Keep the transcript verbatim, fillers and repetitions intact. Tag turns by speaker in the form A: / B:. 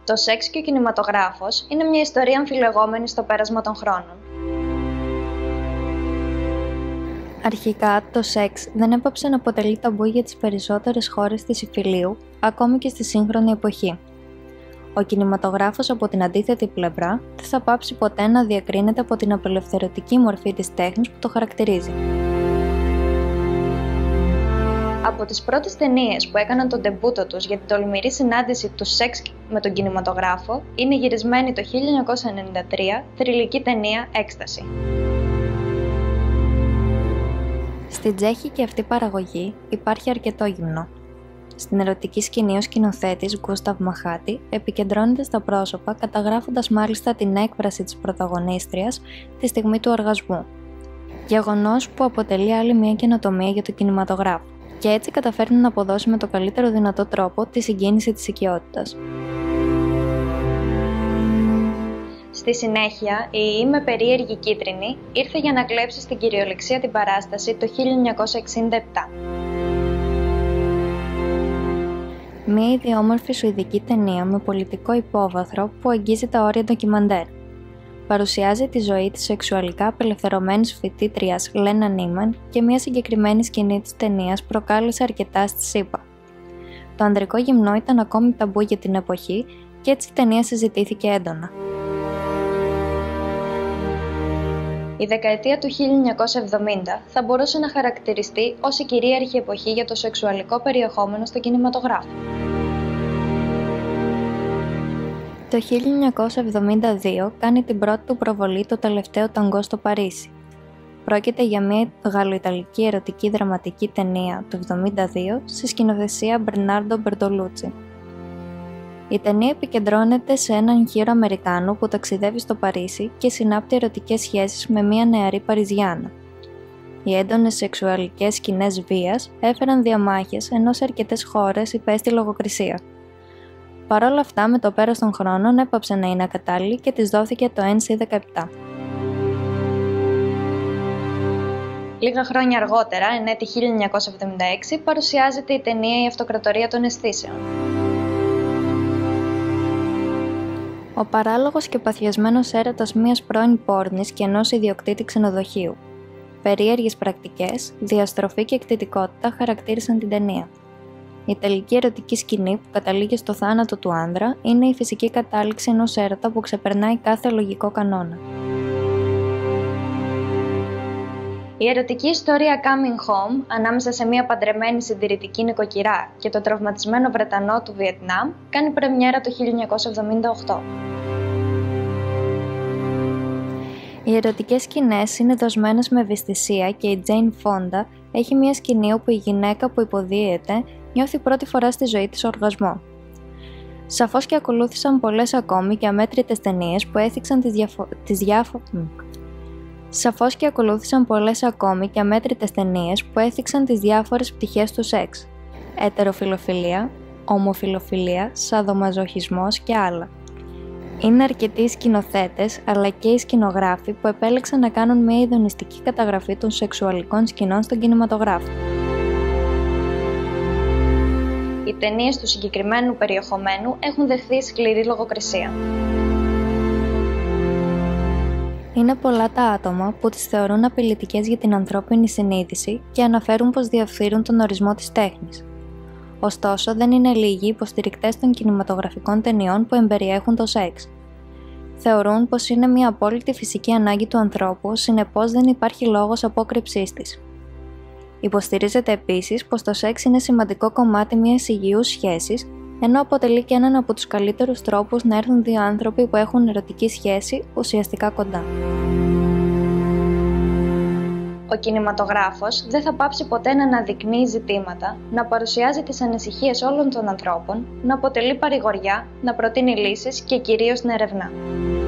A: Το σεξ και ο κινηματογράφος είναι μια ιστορία αμφιλεγόμενη στο πέρασμα των χρόνων.
B: Αρχικά, το σεξ δεν έπαψε να αποτελεί ταμπού για τις περισσότερες χώρες της Ιφιλίου, ακόμη και στη σύγχρονη εποχή. Ο κινηματογράφος, από την αντίθετη πλευρά, δεν θα πάψει ποτέ να διακρίνεται από την απελευθερωτική μορφή της τέχνης που το χαρακτηρίζει.
A: Από τις πρώτες ταινίες που έκαναν τον ντεμπούτο τους για την τολμηρή συνάντηση του σεξ με τον κινηματογράφο είναι η γυρισμένη το χίλια εννιακόσια ενενήντα τρία θρυλική ταινία «Έκσταση».
B: Στην τσέχικη αυτή παραγωγή υπάρχει αρκετό γυμνό. Στην ερωτική σκηνή ο σκηνοθέτης Γκούσταβ Μαχάτι επικεντρώνεται στα πρόσωπα, καταγράφοντας μάλιστα την έκφραση της πρωταγωνίστριας τη στιγμή του οργασμού. Γεγονός που αποτελεί άλλη μια καινοτομία για το κινηματογράφο και έτσι καταφέρνει να αποδώσει με το καλύτερο δυνατό τρόπο τη συγκίνηση της οικειότητας.
A: Στη συνέχεια, η «Είμαι περίεργη κίτρινη» ήρθε για να κλέψει στην κυριολεξία την παράσταση το χίλια εννιακόσια εξήντα επτά.
B: Μία ιδιόμορφη σουηδική ταινία με πολιτικό υπόβαθρο που αγγίζει τα όρια ντοκιμαντέρ. Παρουσιάζει τη ζωή της σεξουαλικά απελευθερωμένης φοιτήτριας Λένα Νίμαν και μια συγκεκριμένη σκηνή της ταινίας προκάλεσε αρκετά στη ΣΥΠΑ. Το ανδρικό γυμνό ήταν ακόμη ταμπού για την εποχή και έτσι η ταινία συζητήθηκε έντονα.
A: Η δεκαετία του χίλια εννιακόσια εβδομήντα θα μπορούσε να χαρακτηριστεί ως η κυρίαρχη εποχή για το σεξουαλικό περιεχόμενο στο κινηματογράφο.
B: Το χίλια εννιακόσια εβδομήντα δύο κάνει την πρώτη του προβολή το τελευταίο ταγκό στο Παρίσι. Πρόκειται για μια γαλλοϊταλική ερωτική δραματική ταινία του εβδομήντα δύο σε σκηνοθεσία Μπερνάρντο Μπερτολούτσι. Η ταινία επικεντρώνεται σε έναν χήρο Αμερικάνο που ταξιδεύει στο Παρίσι και συνάπτει ερωτικές σχέσεις με μια νεαρή Παριζιάνα. Οι έντονες σεξουαλικές σκηνές βίας έφεραν διαμάχες, ενώ σε αρκετές χώρες υπέστη λογοκρισία. Παρ' όλα αυτά, με το πέρας των χρόνων έπαψε να είναι ακατάλληλη και της δόθηκε το Εν Σι δεκαεπτά.
A: Λίγα χρόνια αργότερα, εν έτη χίλια εννιακόσια εβδομήντα έξι, παρουσιάζεται η ταινία «Η Αυτοκρατορία των Αισθήσεων».
B: Ο παράλογος και παθιασμένος έρωτας μιας πρώην πόρνης και ενός ιδιοκτήτη ξενοδοχείου. Περίεργες πρακτικές, διαστροφή και εκτιτικότητα χαρακτήρισαν την ταινία. Η τελική ερωτική σκηνή που καταλήγει στο θάνατο του άνδρα είναι η φυσική κατάληξη ενός έρωτα που ξεπερνάει κάθε λογικό κανόνα.
A: Η ερωτική ιστορία Coming Home ανάμεσα σε μια παντρεμένη συντηρητική νοικοκυρά και το τραυματισμένο Βρετανό του Βιετνάμ κάνει πρεμιέρα το χίλια εννιακόσια εβδομήντα οκτώ.
B: Οι ερωτικές σκηνές είναι δοσμένες με ευαισθησία και η Τζέιν Φόντα έχει μια σκηνή όπου η γυναίκα που υποδίεται νιώθει πρώτη φορά στη ζωή της οργασμό. Σαφώς και ακολούθησαν πολλές ακόμη και αμέτρητες ταινίες που έθιξαν τις, διαφο... τις διάφο... Σαφώς και ακολούθησαν πολλές ακόμη και αμέτρητες ταινίες που έθιξαν τις διάφορες πτυχές του σεξ. Ετεροφιλοφιλία, ομοφιλοφιλία, σαδομαζοχισμός και άλλα. Είναι αρκετοί οι σκηνοθέτες αλλά και οι σκηνογράφοι που επέλεξαν να κάνουν μια ειδονιστική καταγραφή των σεξουαλικών σκηνών στον κινηματογράφο.
A: Οι ταινίες του συγκεκριμένου περιεχομένου έχουν δεχθεί σκληρή λογοκρισία.
B: Είναι πολλά τα άτομα που τις θεωρούν απειλητικές για την ανθρώπινη συνείδηση και αναφέρουν πως διαφθείρουν τον ορισμό της τέχνης. Ωστόσο, δεν είναι λίγοι οι υποστηρικτές των κινηματογραφικών ταινιών που εμπεριέχουν το σεξ. Θεωρούν πως είναι μια απόλυτη φυσική ανάγκη του ανθρώπου, συνεπώς δεν υπάρχει λόγος απόκρυψής της. Υποστηρίζεται επίσης πως το σεξ είναι σημαντικό κομμάτι μιας υγιούς σχέσης, ενώ αποτελεί και έναν από τους καλύτερους τρόπους να έρθουν δύο άνθρωποι που έχουν ερωτική σχέση ουσιαστικά κοντά.
A: Ο κινηματογράφος δεν θα πάψει ποτέ να αναδεικνύει ζητήματα, να παρουσιάζει τις ανησυχίες όλων των ανθρώπων, να αποτελεί παρηγοριά, να προτείνει λύσεις και κυρίως να ερευνά.